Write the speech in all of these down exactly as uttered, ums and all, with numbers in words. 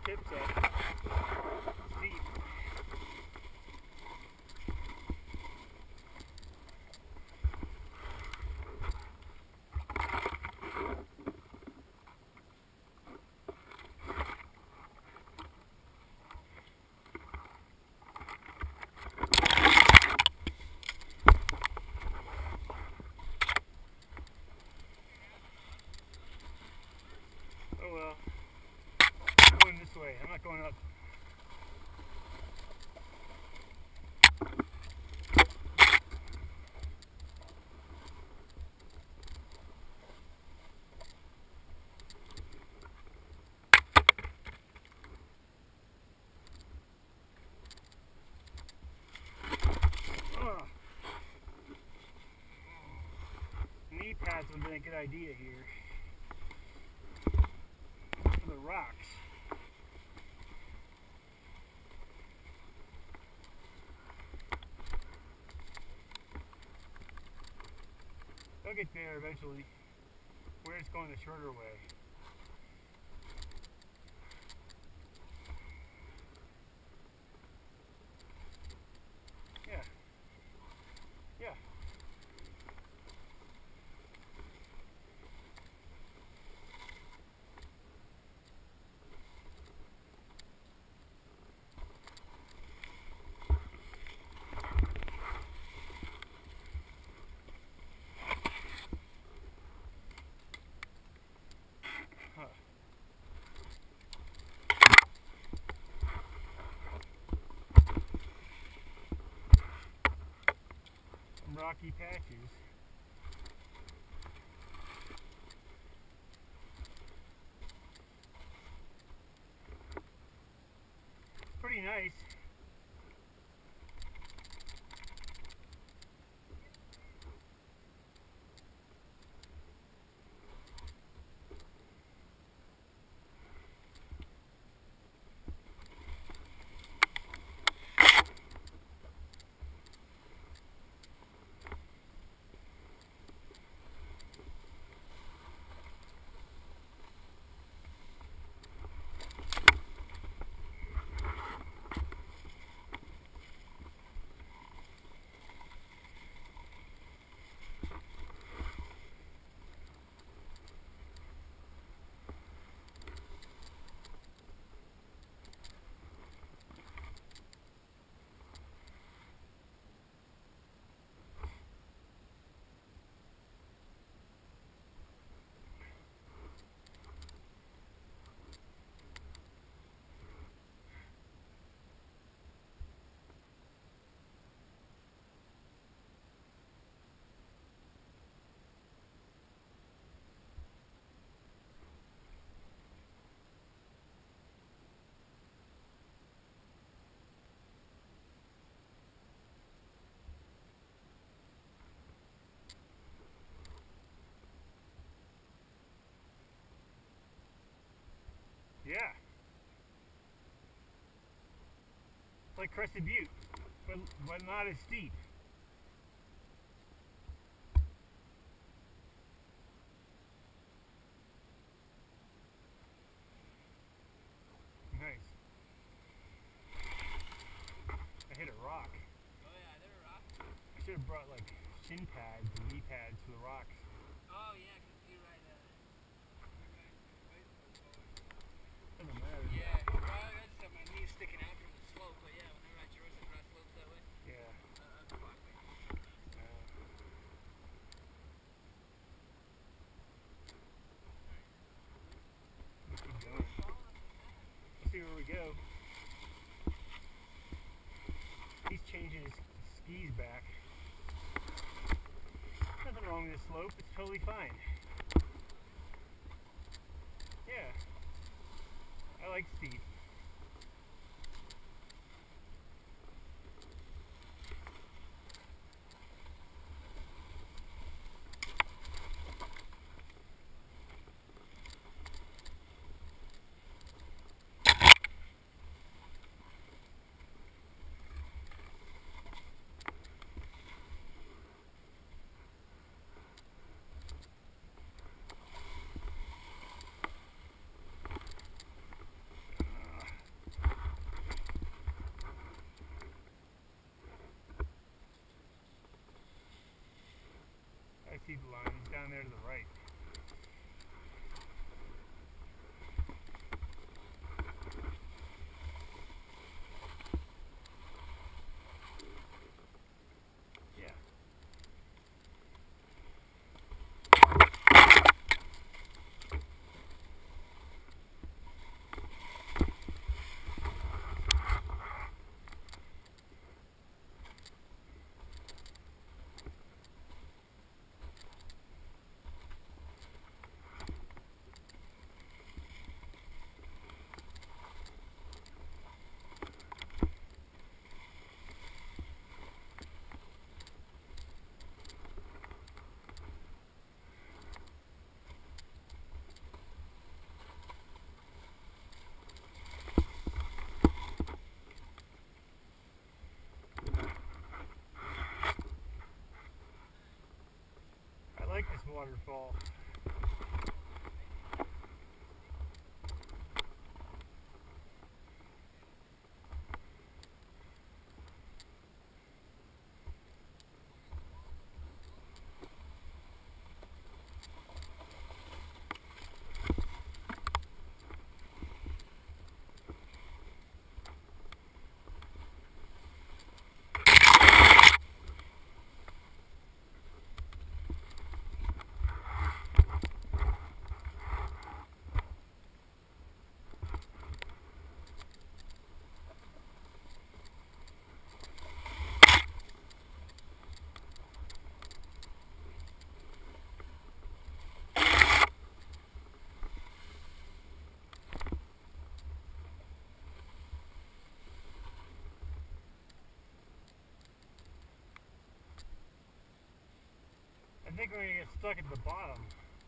tips up. Steep. Oh well. I'm going this way. I'm not going up. Knee pads would have been a good idea here. For the rocks. They'll get there eventually. We're just going the shorter way. Yeah. Yeah. Huh. Some rocky patches. It's pretty nice. Yeah. It's like Crested Butte, but, but not as steep. Nice. I hit a rock. Oh yeah, I hit a rock. I should have brought like shin pads and knee pads for the rocks. Oh yeah, because you ride uh, Doesn't matter. yeah, well, I just have my knees sticking out from the slope, but yeah, whenever I traverse across slopes that way, Yeah. uh, that's fine. Uh, let's keep going. Let's see where we go. He's changing his skis back. Nothing wrong with this slope. It's totally fine. Yeah. I like steep. see the line. It's down there to the right. I like this waterfall. I think we're going to get stuck at the bottom.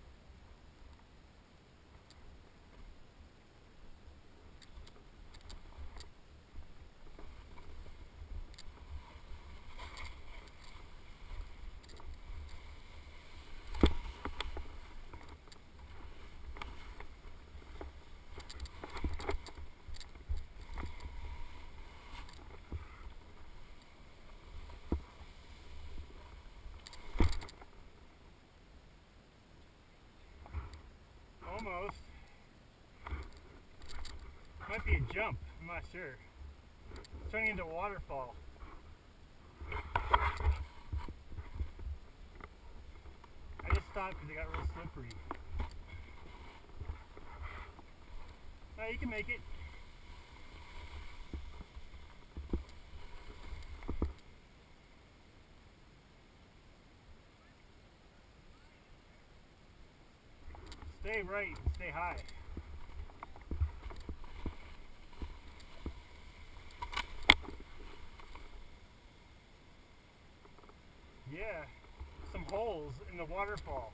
Almost. Might be a jump, I'm not sure. It's turning into a waterfall. I just stopped because it got real slippery. No, you can make it. Stay right, stay high. Yeah, some holes in the waterfall.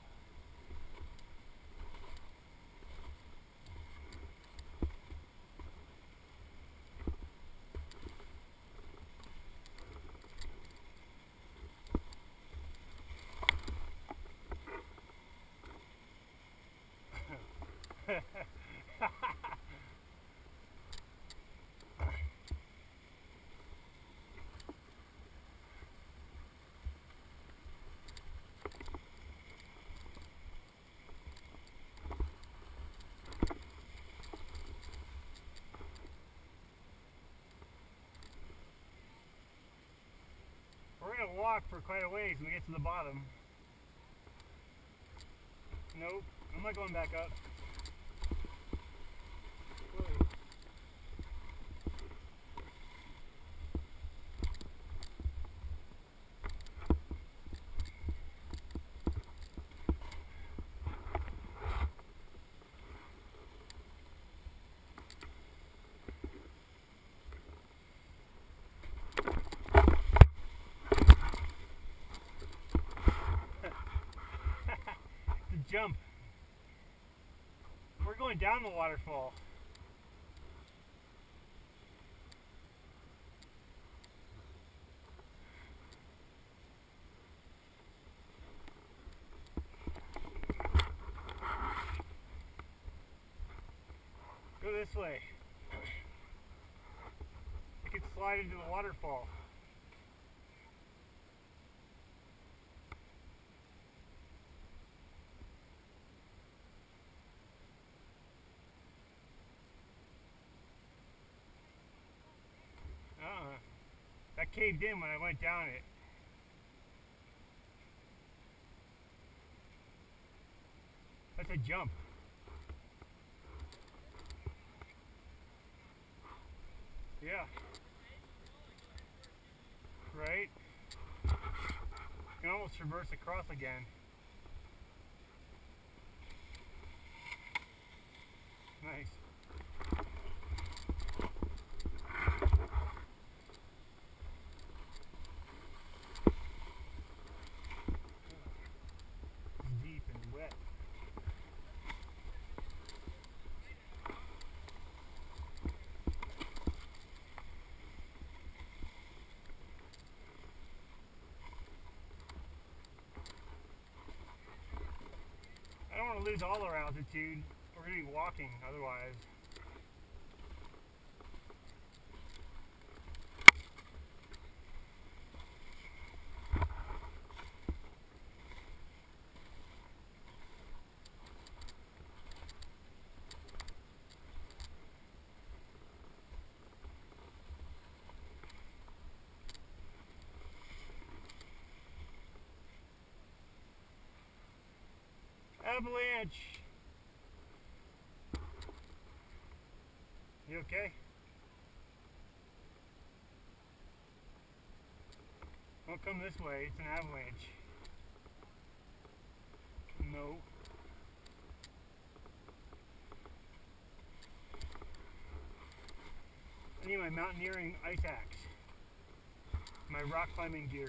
We're going to walk for quite a ways when we get to the bottom. Nope, I'm not going back up. Whoa. Jump. We're going down the waterfall. Go this way. You can slide into the waterfall. caved in when I went down it. That's a jump. Yeah. Right? You can almost traverse across again. Nice. Deep and wet. I don't want to lose all our altitude. We're going to be walking otherwise. Avalanche! You okay? Don't come this way, it's an avalanche. No. I need my mountaineering ice axe. My rock climbing gear.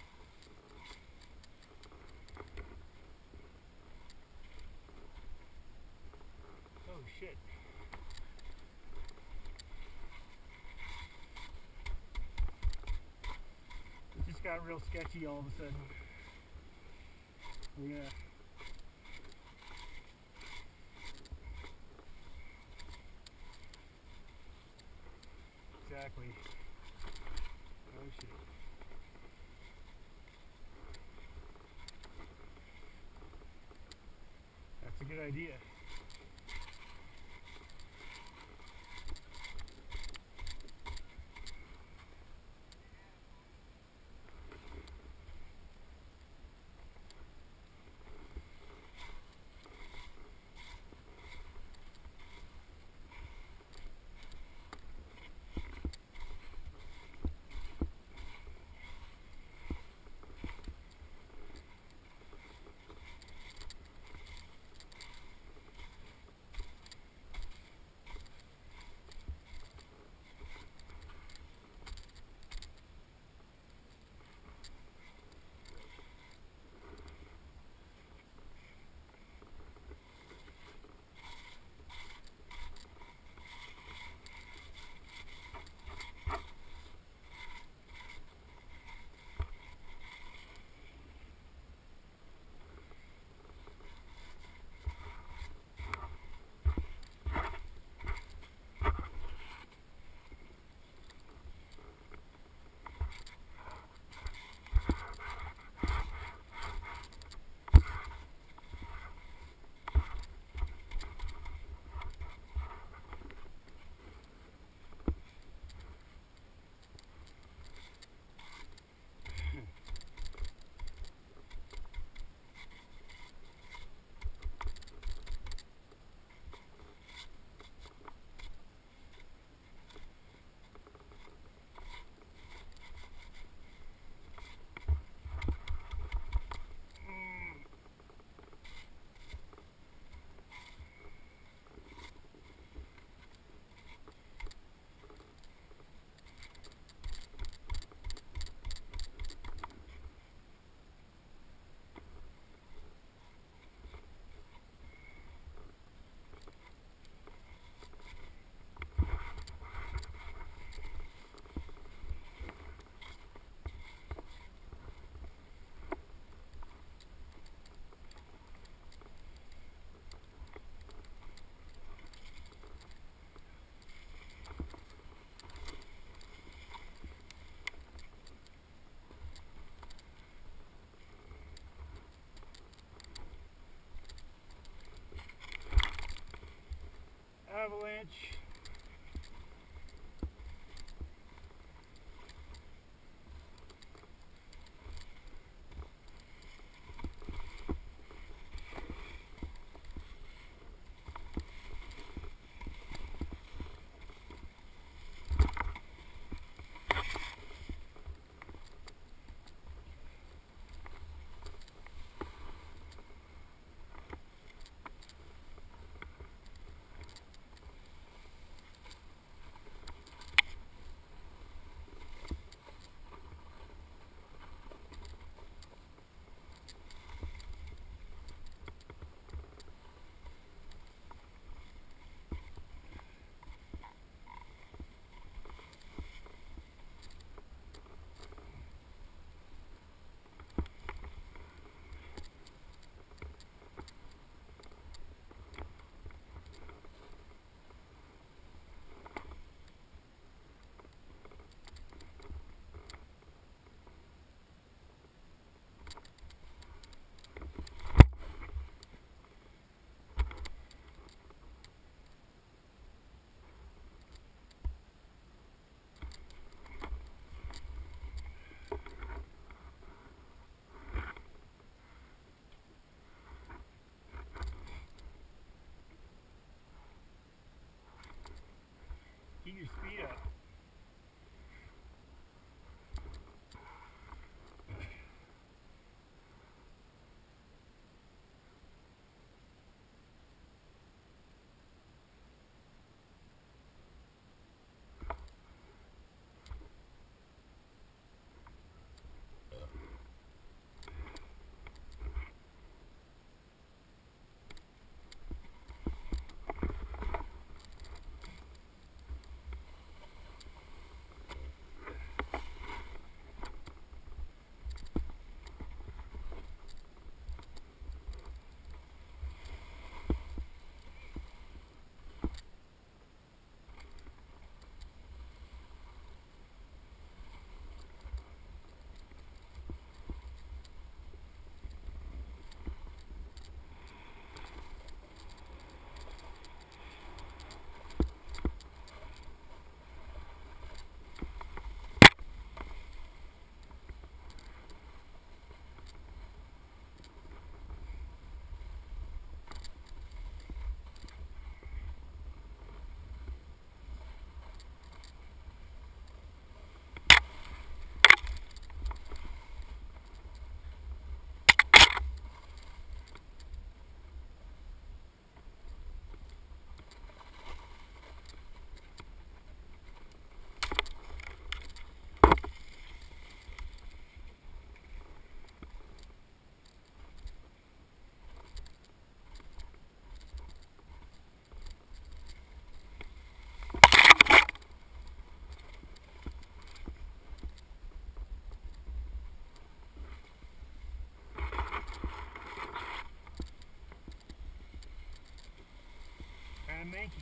Oh shit. It just got real sketchy all of a sudden. Yeah. Exactly. Oh shit. That's a good idea. Avalanche. your speed up. And manky.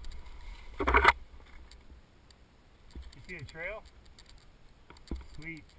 You see a trail? Sweet.